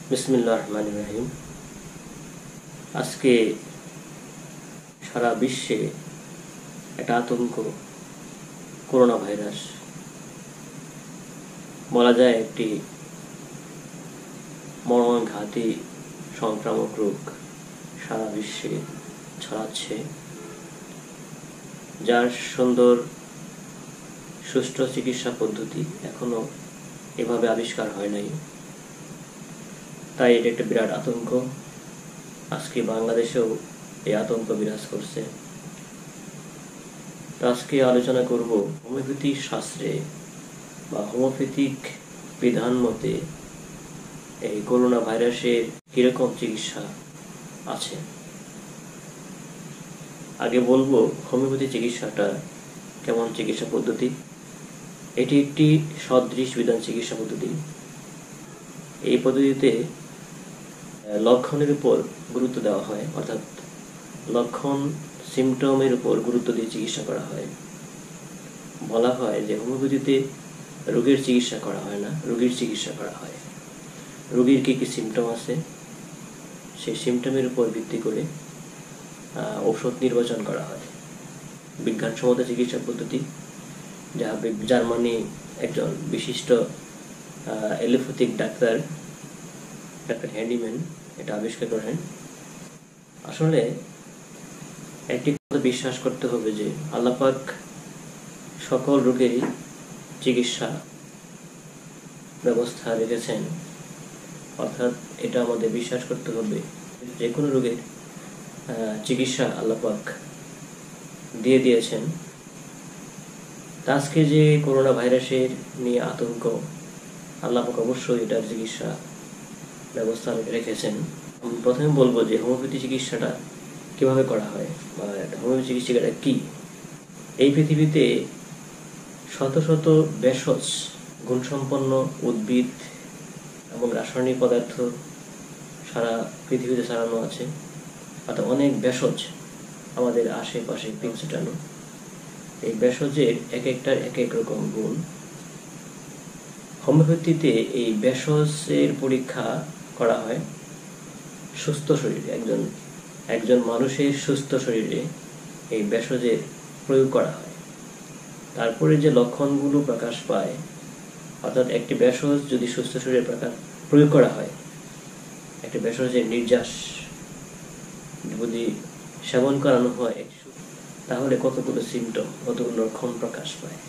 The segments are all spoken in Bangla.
বিসমিল্লাহির রহমানির রহিম। আজকে সারা বিশ্বে একটা আতঙ্ক, করোনা ভাইরাস বলা যায় একটি মর্মাঘাতী সংক্রামক রোগ সারা বিশ্বে ছড়াচ্ছে, যার সুন্দর সুষ্ঠু চিকিৎসা পদ্ধতি এখনো এভাবে আবিষ্কার হয় নাই। তাই এটা একটা বিরাট আতঙ্ক। আজকে বাংলাদেশেও এই আতঙ্ক বিরাজ করছে। তো আজকে আলোচনা করব হোমিওপ্যাথি শাস্ত্রে বা হোমিওপ্যাথিক বিধান মতে এই করোনা ভাইরাসের কিরকম চিকিৎসা আছে। আগে বলবো হোমিওপ্যাথি চিকিৎসাটা কেমন চিকিৎসা পদ্ধতি। এটি একটি সদৃশ বিধান চিকিৎসা পদ্ধতি। এই পদ্ধতিতে লক্ষণের উপর গুরুত্ব দেওয়া হয়, অর্থাৎ লক্ষণ সিমটমের উপর গুরুত্ব দিয়ে চিকিৎসা করা হয়। বলা হয় যে হোমিওপ্যাথিতে রোগের চিকিৎসা করা হয় না, রোগীর চিকিৎসা করা হয়। রোগীর কি কি সিমটম আছে সেই সিমটমের উপর ভিত্তি করে ঔষধ নির্বাচন করা হয়। বিজ্ঞানসম্মত চিকিৎসা পদ্ধতি, যা জার্মানি একজন বিশিষ্ট এলোপ্যাথিক ডাক্তার হ্যান্ডিম্যান এটা আবিষ্কার করেন। আসলে একটি কথা বিশ্বাস করতে হবে যে আল্লাহ পাক সকল রোগেরই চিকিৎসা ব্যবস্থা রেখেছেন, অর্থাৎ এটা আমাদের বিশ্বাস করতে হবে যে কোনো রোগের চিকিৎসা আল্লাহ পাক দিয়ে দিয়েছেন। আজকে যে করোনা ভাইরাসের নিয়ে আতঙ্ক, আল্লাহ পাক অবশ্যই এটার চিকিৎসা ব্যবস্থা রেখেছেন। আমি প্রথমে বলবো যে হোমিওপ্যাথি চিকিৎসাটা কিভাবে করা হয় বা হোমিওপ্যাথি চিকিৎসাটা কি। এই পৃথিবীতে শত শত ভেষজ গুণসম্পন্ন উদ্ভিদ এবং রাসায়নিক পদার্থ সারা পৃথিবীতে ছড়ানো আছে, অর্থাৎ অনেক ভেষজ আমাদের আশেপাশে ছিটানো। এই ভেষজের এক একটার এক এক রকম গুণ। হোমিওপ্যাথিতে এই ভেষজের পরীক্ষা করা হয় সুস্থ শরীরে, একজন মানুষের সুস্থ শরীরে এই ভেষজের প্রয়োগ করা হয়। তারপরে যে লক্ষণগুলো প্রকাশ পায়, অর্থাৎ একটি ভেষজ যদি সুস্থ শরীরে প্রয়োগ করা হয়, একটি ভেষজের নির্যাস যদি সেবন করানো হয়, তাহলে কতগুলো সিমটম, কতগুলো লক্ষণ প্রকাশ পায়।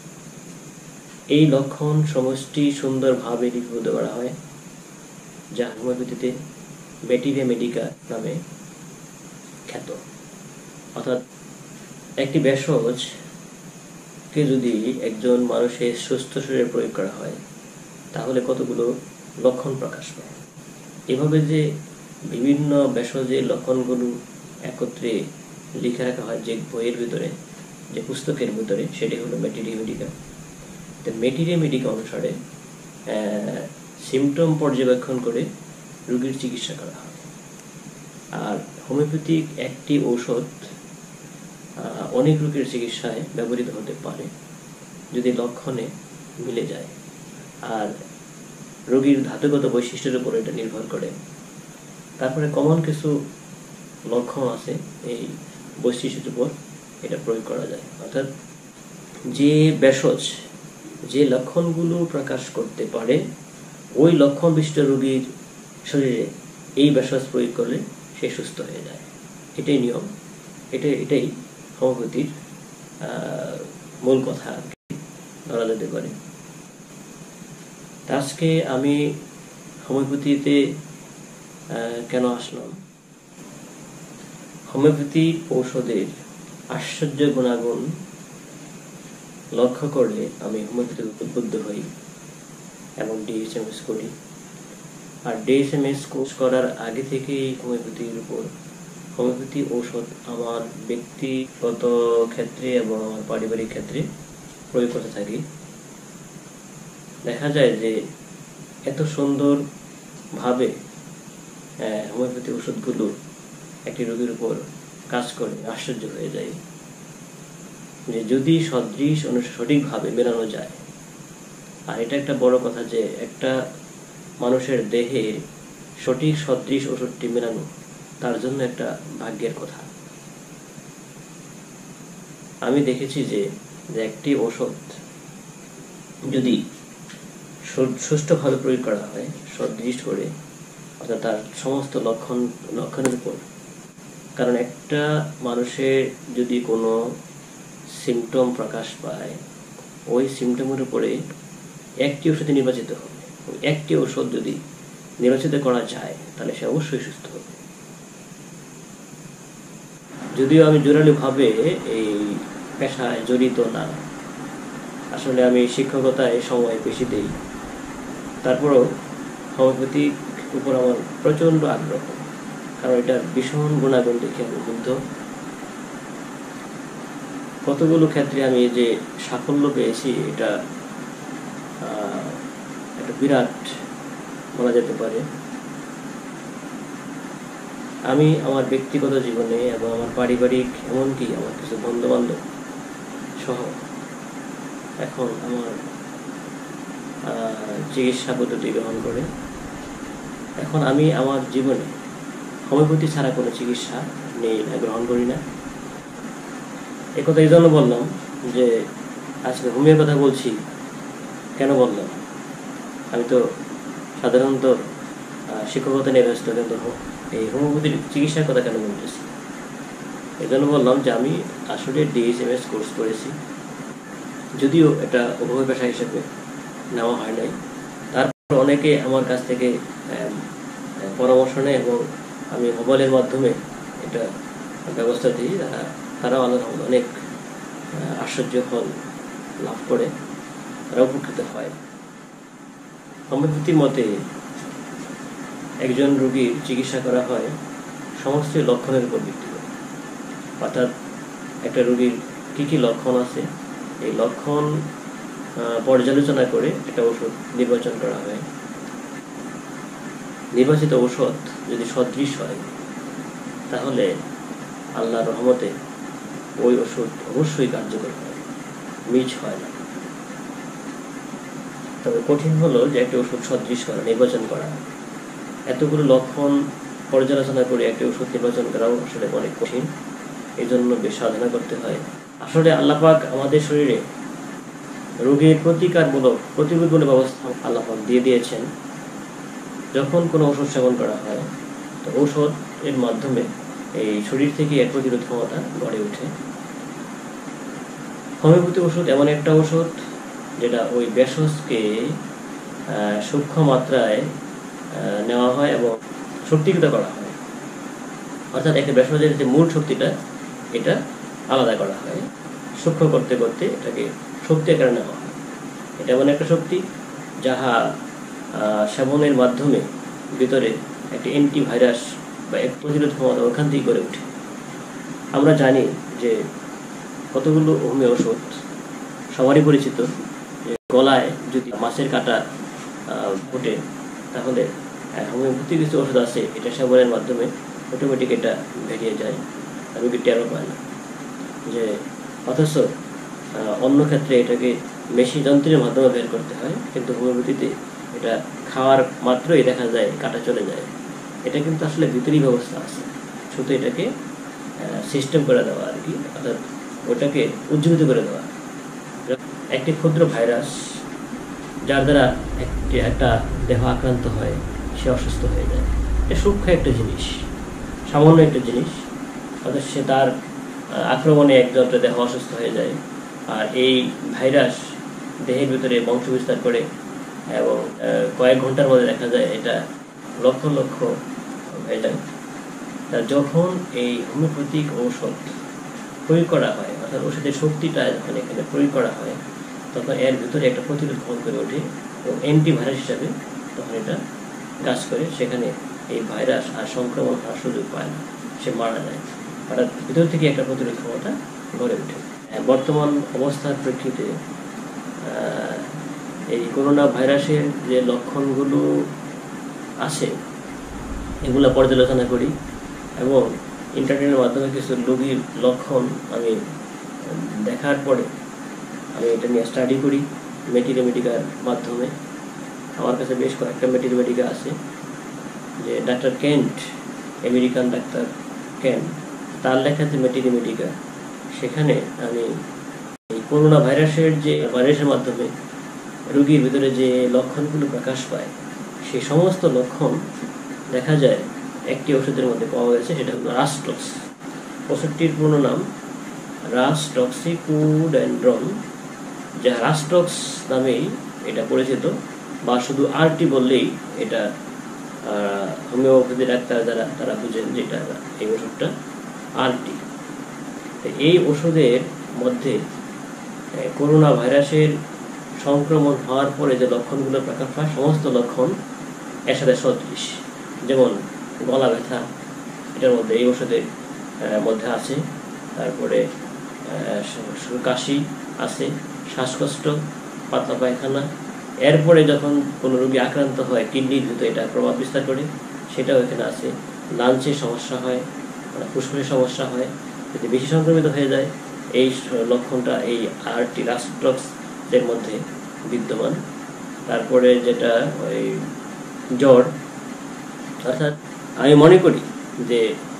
এই লক্ষণ সমষ্টি সুন্দরভাবে লিপিবদ্ধ করা হয়, যা হোমিওপ্যাথিতে ম্যাটেরিয়া মেডিকা নামে খ্যাত। অর্থাৎ একটি ভেষজকে যদি একজন মানুষের সুস্থ শরীরে প্রয়োগ করা হয়, তাহলে কতগুলো লক্ষণ প্রকাশ পায়। এভাবে যে বিভিন্ন ভেষজের লক্ষণগুলো একত্রে লিখে রাখা হয় যে বইয়ের ভিতরে, যে পুস্তকের ভিতরে, সেটি হলো ম্যাটেরিয়া মেডিকা। তো ম্যাটেরিয়া মেডিকা অনুসারে সিমটম পর্যবেক্ষণ করে রোগীর চিকিৎসা করা হয়। আর হোমিওপ্যাথিক একটি ঔষধ অনেক রোগের চিকিৎসায় ব্যবহৃত হতে পারে যদি লক্ষণে মিলে যায়, আর রোগীর ধাতুগত বৈশিষ্ট্যের উপর এটা নির্ভর করে। তারপরে কমন কিছু লক্ষণ আছে, এই বৈশিষ্ট্যের উপর এটা প্রয়োগ করা যায়। অর্থাৎ যে ভেষজ যে লক্ষণগুলো প্রকাশ করতে পারে, ওই লক্ষণ বিশিষ্ট রোগীর শরীরে এই ভেষজ প্রয়োগ করলে সে সুস্থ হয়ে যায়। এটাই নিয়ম, এটাই হোমিওপ্যাথির মূল কথা ধরা যেতে পারে। আজকে আমি হোমিওপ্যাথিতে কেন আসলাম, হোমিওপ্যাথি ঔষধের আশ্চর্য গুণাগুণ লক্ষ্য করে আমি হোমিওপ্যাথিতে উদ্বুদ্ধ হই এবং ডিএসএমএস করি। আর ডিএসএমএস কোর্স করার আগে থেকেই হোমিওপ্যাথি ঔষধ আমার ব্যক্তিগত ক্ষেত্রে এবং আমার পারিবারিক ক্ষেত্রে প্রয়োগ করতে থাকি। দেখা যায় যে এত সুন্দরভাবে হোমিওপ্যাথি ওষুধগুলো একটি রোগীর উপর কাজ করে, আশ্চর্য হয়ে যায় যে যদি সদৃশ সঠিকভাবে মেলানো যায়। আর এটা একটা বড় কথা যে একটা মানুষের দেহে সঠিক সদৃশ ওষুধটি মেলানো তার জন্য একটা ভাগ্যের কথা। আমি দেখেছি যে একটি ওষুধ যদি সুষ্ঠুভাবে প্রয়োগ করা হয়, সদৃশ করে, অর্থাৎ তার সমস্ত লক্ষণের উপর, কারণ একটা মানুষের যদি কোনো সিমটম প্রকাশ পায়, ওই সিমটমের উপরে একটি ওষুধ নির্বাচিত হবে। একটি ওষুধ যদি নির্বাচিত করা যায় তাহলে সে অবশ্যই সুস্থ হবে। যদিও আমি জোরালোভাবে এই পেশায় জড়িত না, আসলে আমি শিক্ষকতায় সময় বেশি দিই, তারপরেও হোমিওপ্যাথিক উপর আমার প্রচণ্ড আগ্রহ, কারণ এটার ভীষণ গুণাগুণ দেখে আমি মুগ্ধ। কতগুলো ক্ষেত্রে আমি যে সাফল্য পেয়েছি, এটা একটা বিরাট বলা যেতে পারে। আমি আমার ব্যক্তিগত জীবনে এবং আমার পারিবারিক, এমনকি আমার কিছু বন্ধু বান্ধব সহ এখন আমার চিকিৎসা পদ্ধতি গ্রহণ করে। এখন আমি আমার জীবনে হোমিওপ্যাথি ছাড়া কোনো চিকিৎসা নেই না, গ্রহণ করি না। একথা এই জন্য বললাম যে আজকে হোমিওর কথা বলছি। কেন বললাম? আমি তো সাধারণত শিক্ষকতা নিয়ে ব্যস্ত, কিন্তু এই হোমিওপ্যাথির চিকিৎসার কথা কেন বলতেছি? এই জন্য বললাম যে আমি আসলে DSMS কোর্স করেছি, যদিও এটা উভয় পেশা হিসেবে নেওয়া হয় নাই। তারপর অনেকে আমার কাছ থেকে পরামর্শ নেয় এবং আমি মোবাইলের মাধ্যমে এটা ব্যবস্থা দিই। তারাও অনেক আশ্চর্য ফল লাভ করে, তারা উপকৃত হয়। হোমিওপ্যাথির মতে একজন রোগীর চিকিৎসা করা হয় সমস্ত লক্ষণের উপর ভিত্তি করে, অর্থাৎ একটা রোগীর কী কী লক্ষণ আছে, এই লক্ষণ পর্যালোচনা করে একটা ওষুধ নির্বাচন করা হয়। নির্বাচিত ঔষধ যদি সদৃশ হয় তাহলে আল্লাহর রহমতে ওই ওষুধ অবশ্যই কার্যকর হয়, মিস হয় না। তবে কঠিন হলো যে একটা ওষুধ সদৃশ করা, নির্বাচন করা। এতগুলো লক্ষণ পর্যালোচনা করে একটা ওষুধ নির্বাচন করাও আসলে অনেক কঠিন, এই জন্য বেশ সাধনা করতে হয়। আসলে আল্লাহ পাক আমাদের শরীরে রোগের প্রতিরোধমূলক ব্যবস্থা আল্লাহ পাক দিয়ে দিয়েছেন। যখন কোনো ওষুধ সেবন করা হয় তো ঔষধের মাধ্যমে এই শরীর থেকে এর প্রতিরোধ ক্ষমতা গড়ে ওঠে। হোমিওপ্যাথি ওষুধ এমন একটা ওষুধ যেটা ওই ভেষজকে সূক্ষ্ম মাত্রায় নেওয়া হয় এবং শক্তিগত করা হয়, অর্থাৎ একটা ভেষজের যে মূল শক্তিটা এটা আলাদা করা হয়, সূক্ষ্ম করতে করতে এটাকে শক্তি আকারে নেওয়া হয়। এটা এমন একটা শক্তি যাহা সেবনের মাধ্যমে ভিতরে একটি অ্যান্টিভাইরাস বা এক প্রতিরোধ ক্ষমতা ওখান থেকেই গড়ে ওঠে। আমরা জানি যে কতগুলো হোমিও ওষুধ সবারই পরিচিত, যে গলায় যদি মাছের কাঁটা ফুটে তাহলে হোমিওপ্যাথি কিছু ওষুধ আছে, এটা সেবনের মাধ্যমে অটোমেটিক এটা বেরিয়ে যায়, রোগী টেরও পায় না। যে অথচ অন্য ক্ষেত্রে এটাকে মেশিন যন্ত্রের মাধ্যমে বের করতে হয়, কিন্তু হোমিওপ্যাথিতে এটা খাওয়ার মাত্রই দেখা যায় কাটা চলে যায়। এটা কিন্তু আসলে ভিতরি ব্যবস্থা আছে, শুধু এটাকে সিস্টেম করে দেওয়া আর কি, অর্থাৎ ওটাকে উজ্জীবিত করে দেওয়া। একটি ক্ষুদ্র ভাইরাস যার দ্বারা একটা দেহ আক্রান্ত হয়, সে অসুস্থ হয়ে যায়। এটা সূক্ষ্ম একটা জিনিস, সামান্য একটা জিনিস, অর্থাৎ সে তার আক্রমণে একজনের দেহ অসুস্থ হয়ে যায়। আর এই ভাইরাস দেহের ভিতরে বংশ বিস্তার করে এবং কয়েক ঘন্টার মধ্যে দেখা যায় এটা লক্ষ লক্ষ হয়ে যায়। তা যখন এই হোমিওপ্যাথিক ঔষধ প্রয়োগ করা হয়, অর্থাৎ ওষুধের শক্তিটা যখন এখানে প্রয়োগ করা হয়, তখন এর ভিতরে একটা প্রতিরোধ ক্ষমতা করে ওঠে এবং অ্যান্টিভাইরাস হিসাবে তখন এটা কাজ করে। সেখানে এই ভাইরাস আর সংক্রমণ হওয়ার সুযোগ পায় না, সে মারা যায়। অর্থাৎ ভিতর থেকে একটা প্রতিরোধ ক্ষমতা গড়ে ওঠে। বর্তমান অবস্থার প্রেক্ষিতে এই করোনা ভাইরাসের যে লক্ষণগুলো আছে এগুলো পর্যালোচনা করি এবং ইন্টারনেটের মাধ্যমে কিছু রোগীর লক্ষণ আমি দেখার পরে আমি এটা নিয়ে স্টাডি করি মেটিরিয়ামেটিকার মাধ্যমে। আমার কাছে বেশ কয়েকটা মেটিরিয়ামেটিকা আছে, যে ডাক্তার কেন্ট, আমেরিকান ডাক্তার কেন্ট, তার লেখা যে মেটেরিয়া মেডিকা, সেখানে আমি এই করোনা ভাইরাসের মাধ্যমে রোগীর ভিতরে যে লক্ষণগুলো প্রকাশ পায়, সেই সমস্ত লক্ষণ দেখা যায় একটি ওষুধের মধ্যে পাওয়া গেছে, সেটা হলো রাস্টক্স। ওষুধটির পুরো নাম রাস্টক্সিকুডেন্ড্রন, যা রাস্টক্স নামেই এটা পরিচিত, বা শুধু আরটি বললেই এটা হোমিওপ্যাথি ডাক্তার যারা তারা বুঝেন যে এটা এই ওষুধটা আরটি। এই ওষুধের মধ্যে করোনা ভাইরাসের সংক্রমণ হওয়ার পরে যে লক্ষণগুলো প্রকাশ পায়, সমস্ত লক্ষণ এর সাথে সদৃশ। যেমন গলা ব্যথা, এটার মধ্যে এই ওষুধের মধ্যে আছে। তারপরে কাশি আছে, শ্বাসকষ্ট, পাতলা পায়খানা। এরপরে যখন কোনো রোগী আক্রান্ত হয়, কিডনির ভিতরে এটা প্রভাব বিস্তার করে, সেটাও এখানে আছে। লাঞ্চের সমস্যা হয়, ফুসফুসের সমস্যা হয়, যদি বেশি সংক্রমিত হয়ে যায়, এই লক্ষণটা এই আরটি রাস্টক্স এর মধ্যে বিদ্যমান। তারপরে যেটা ওই জ্বর, অর্থাৎ আমি মনে করি যে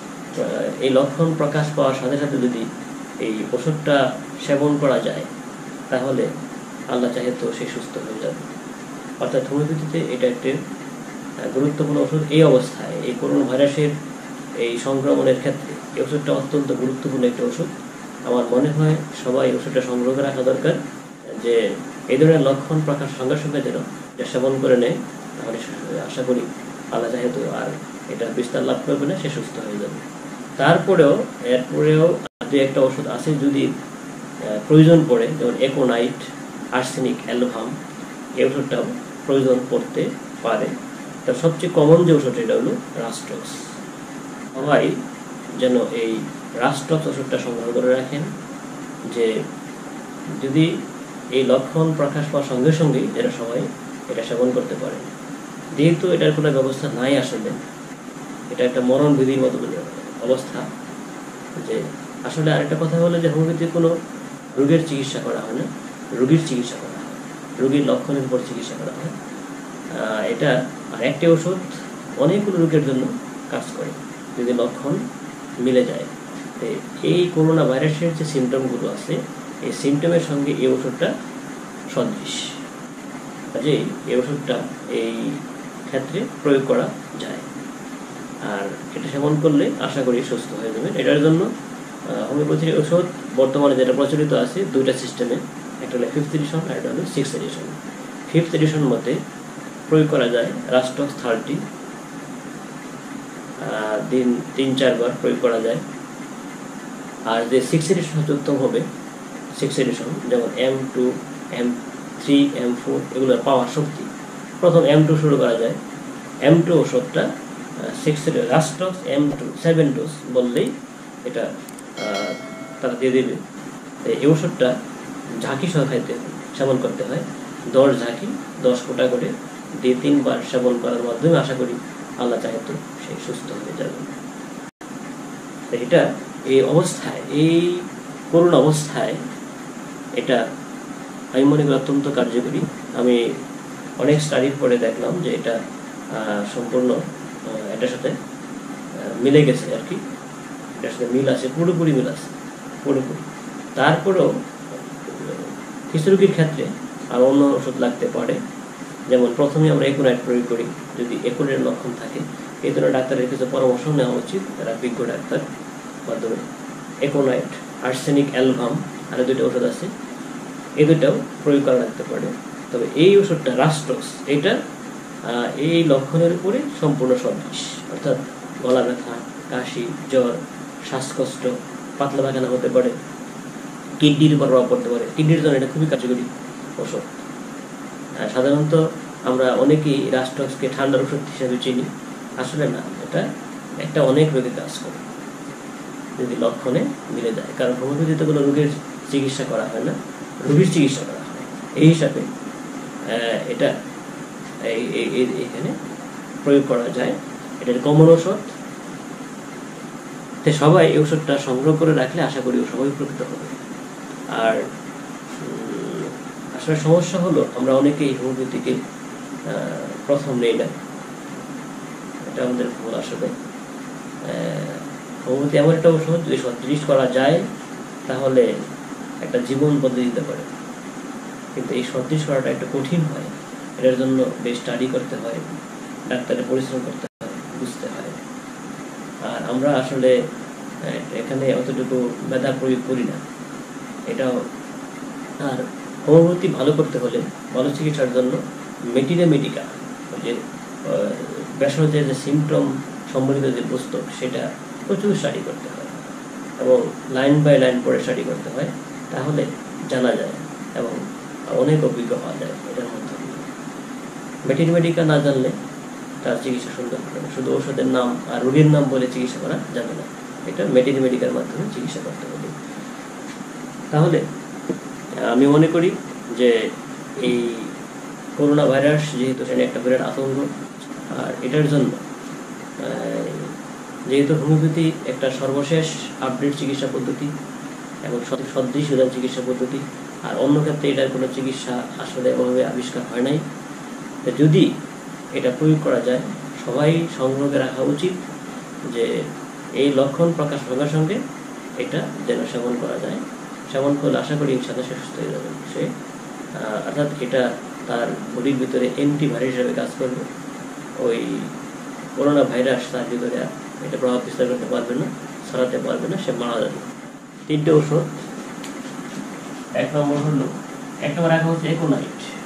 এই লক্ষণ প্রকাশ পাওয়ার সাথে সাথে যদি এই ওষুধটা সেবন করা যায়, তাহলে আল্লাহ চাহে তো সে সুস্থ হয়ে যাবে। অর্থাৎ হোমিওপ্যাথিতে এটা একটি গুরুত্বপূর্ণ ওষুধ। এই অবস্থায় এই করোনা ভাইরাসের এই সংক্রমণের ক্ষেত্রে এই ওষুধটা অত্যন্ত গুরুত্বপূর্ণ একটি ওষুধ। আমার মনে হয় সবাই ওষুধটা সংগ্রহ করে রাখা দরকার, যে এই ধরনের লক্ষণ প্রকাশ সঙ্গে সঙ্গে যেন এটা সেবন করে নেয়, তাহলে আশা করি আল্লাহ চাহে তো আর এটা বিস্তার লাভ করবে না, সে সুস্থ হয়ে যাবে। এরপরেও দু একটা ওষুধ আছে যদি প্রয়োজন পড়ে, যেমন একোনাইট, আর্সেনিক, অ্যালভাম, এই ওষুধটাও প্রয়োজন পড়তে পারে। তার সবচেয়ে কমন যে ওষুধ এটা হলো রাস্টক্স। সবাই যেন এই রাস্টক্স ওষুধটা সংগ্রহ করে রাখেন, যে যদি এই লক্ষণ প্রকাশ পাওয়ার সঙ্গে সঙ্গেই যেন সবাই এটা সেবন করতে পারে। যেহেতু এটার কোনো ব্যবস্থা নাই, আসলে এটা একটা মরণবিধির মতো অবস্থা। যে আসলে আরেকটা কথা হলো যে হোমিওপ্যাথির কোনো রোগের চিকিৎসা করা হয় না, রোগীর চিকিৎসা করা হয়, রোগীর লক্ষণের উপর চিকিৎসা করা হয়। এটা আর একটি ওষুধ অনেকগুলো রোগের জন্য কাজ করে যদি লক্ষণ মিলে যায়। এই করোনা ভাইরাসের যে সিমটমগুলো আছে, এই সিমটমের সঙ্গে এই ওষুধটা সদৃশ, যে এই ওষুধটা এই ক্ষেত্রে প্রয়োগ করা যায়। আর এটা সেবন করলে আশা করি সুস্থ হয়ে যাবেন। এটার জন্য হোমিওপ্যাথির ওষুধ বর্তমানে যেটা প্রচলিত আছে দুইটা সিস্টেমে, একটা হলো 5th এডিশন আর একটা হলো 6th এডিশন। 5th এডিশন মতে প্রয়োগ করা যায় রাস্টক্স 30, দিন 3-4 বার প্রয়োগ করা যায়। আর যে 6th এডিশন হচ্ছে উত্তম হবে, 6th এডিশন যেমন M2, M3, M4 এগুলোর পাওয়ার শক্তি। প্রথম M2 শুরু করা যায়। M2 ওষুধটা 6th রাস্টক্স M2 7 ডোজ বললেই এটা তারা দিয়ে দেবে। এই ওষুধটা ঝাঁকি সহ খাইতে সেবন করতে হয়, 10 ঝাঁকি 10 ফোঁটা করে দিয়ে 3 বার সেবন করার মাধ্যমে আশা করি আল্লাহ চাহে তো সেই সুস্থ হয়ে যাবে। এটা এই অবস্থায়, এই করুণ অবস্থায় এটা আমি মনে করি অত্যন্ত কার্যকরী। আমি অনেক স্টাডির পরে দেখলাম যে এটা সম্পূর্ণ এটার সাথে মিলে গেছে আর কি, এটার সাথে মিল আছে, পুরোপুরি মিল আছে পুরোপুরি। তারপরেও কিছু রোগীর ক্ষেত্রে আর অন্য ওষুধ লাগতে পারে। যেমন প্রথমে আমরা একোনাইট প্রয়োগ করি যদি একোনের লক্ষণ থাকে, এই ধরনের ডাক্তারের কিছু পরামর্শ নেওয়া উচিত, তারা বিজ্ঞ ডাক্তার মাধ্যমে। একোনাইট, আর্সেনিক, অ্যালভাম আর দুইটা ওষুধ আছে, এই দুইটাও প্রয়োগ করা লাগতে পারে। তবে এই ওষুধটা রাস্টক্স, এটা এই লক্ষণের উপরে সম্পূর্ণ সদৃশ। অর্থাৎ গলা ব্যথা, কাশি, জ্বর, শ্বাসকষ্ট, পাতলা পায়খানা হতে পারে, কিডনির উপর প্রভাব পড়তে পারে। কিডনির জন্য এটা খুবই কার্যকরী ওষুধ। সাধারণত আমরা অনেকেই রাস্টক্সকে ঠান্ডার ওষুধ হিসেবে চিনি, আসলে না, এটা একটা অনেক রোগে কাজ করে যদি লক্ষণে মিলে যায়। কারণ হোমিওপ্যাথিতে কোনো রোগের চিকিৎসা করা হয় না, রোগীর চিকিৎসা করা হয়। এই হিসাবে এটা এখানে প্রয়োগ করা যায়। এটার কমন ওষুধ, সবাই এই ওষুধটা সংগ্রহ করে রাখলে আশা করি সবাই উপকৃত হবে। আর আসলে সমস্যা হলো আমরা অনেকেই হোমিওপ্যাথিকে প্রথম নেই না, এটা আমাদের ভুল আসলে। হোমিওপ্যাথি এমন একটা ওষুধ যদি সদৃশ করা যায় তাহলে একটা জীবন বদলে দিতে পারে, কিন্তু এই সদৃশ করাটা একটু কঠিন হয়। এটার জন্য বেশ স্টাডি করতে হয়, ডাক্তারের পরিশ্রম করতে হয়, বুঝতে হয়। আর আমরা আসলে এখানে অতটুকু মেধা প্রয়োগ করি না এটাও। আর হোমিওপ্যাথি ভালো করতে হলে, ভালো চিকিৎসার জন্য মেডিকা, যে ভেষজের যে সিমটম সম্বলিত যে পুস্তক, সেটা প্রচুর স্টাডি করতে হয় এবং লাইন বাই লাইন পড়ে স্টাডি করতে হয়, তাহলে জানা যায় এবং অনেক অভিজ্ঞ হওয়া যায় এটার মধ্যে। মেডিকা না জানলে তার চিকিৎসা সুন্দর হবে না। শুধু ওষুধের নাম আর রোগীর নাম বলে চিকিৎসা করা যাবে না, এটা মেডিকার মাধ্যমে চিকিৎসা করতে হবে। তাহলে আমি মনে করি যে এই করোনা ভাইরাস যেহেতু সেটা একটা বিরাট আতঙ্ক, আর এটার জন্য যেহেতু হোমিওপ্যাথি একটা সর্বশেষ আপডেট চিকিৎসা পদ্ধতি এবং সদৃশ চিকিৎসা পদ্ধতি, আর অন্য ক্ষেত্রে এটার কোনো চিকিৎসা আসলে ওভাবে আবিষ্কার হয় নাই। যদি এটা প্রয়োগ করা যায়, সবাই সংগ্রহে রাখা উচিত যে এই লক্ষণ প্রকাশ হওয়ার সঙ্গে এটা যেন সেবন করা যায়। সেবন করলে আশা করি ইনশাআল্লাহ সে সুস্থ হয়ে যাবে। সে অর্থাৎ এটা তার বডির ভিতরে অ্যান্টিভাইরাস হিসেবে কাজ করবে। ওই করোনা ভাইরাস তার ভিতরে এটা প্রভাব বিস্তার করতে পারবে না, ছড়াতে পারবে না, সে মারা যাবে। 3টে ওষুধ। 1 নম্বর রাখা হচ্ছে একোনাইট।